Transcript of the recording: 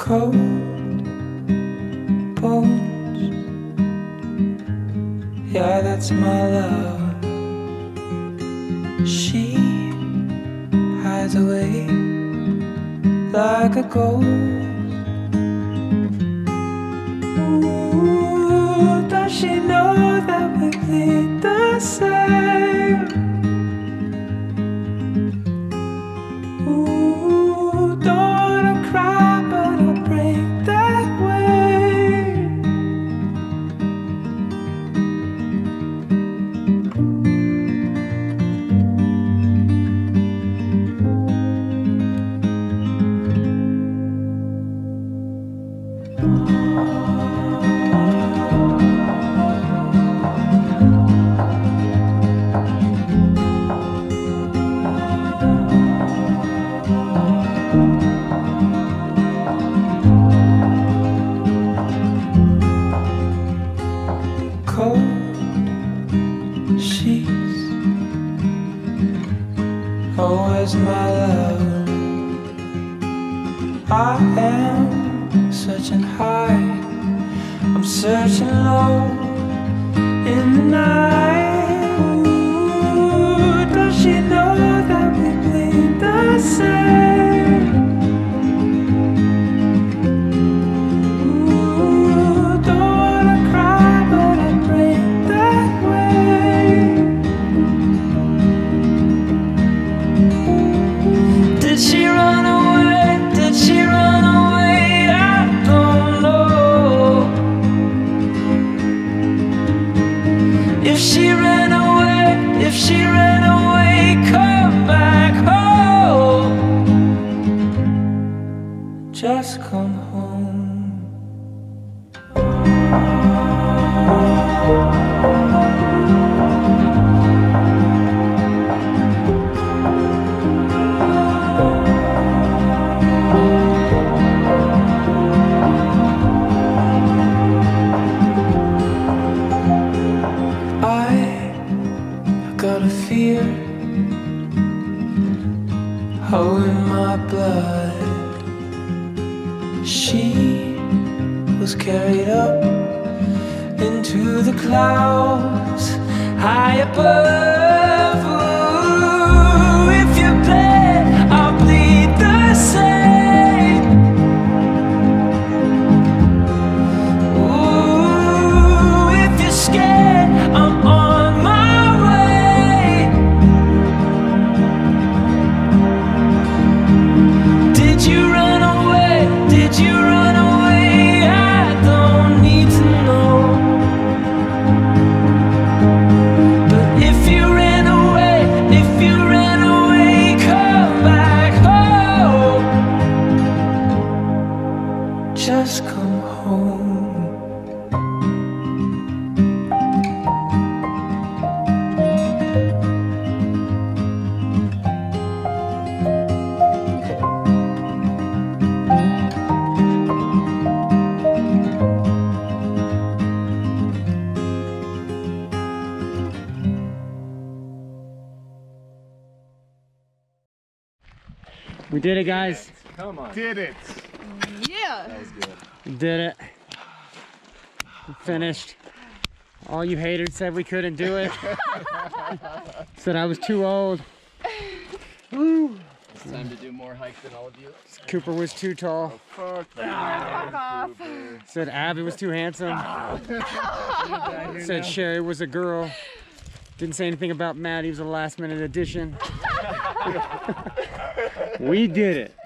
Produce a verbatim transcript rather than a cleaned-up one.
cold bones. Yeah, that's my love. She hides away like a ghost. Ooh, does she know that we bleed the same? Ooh, don't wanna cry, but I'll break that way. Cold sheets, oh, where's my love? I am searching high, I'm searching low in the night. Ooh, does she know that we bleed the same? Ooh, don't wanna cry, but I break that way. Did she run away? Did she run away? I don't know. If she ran away, if she ran away, come back home. Just come home. I got a fear, oh, in my blood. She was carried up into the clouds high above. Ooh, if you bled, I'll bleed the same. Ooh, if you're scared, I'm on my way. Did you run away? Did you run away? I don't need to know. But if you ran away, if you ran away, come back home. Just come home. We did it, guys. Come on. Did it. Yeah. That was good. We did it. We finished. All you haters said we couldn't do it. Said I was too old. Woo. It's time to do more hike than all of you. Cooper was too tall. Oh, fuck. Fuck off. Said Abby was too handsome. Said Sherry was a girl. Didn't say anything about Matt. He was a last minute addition. We did it.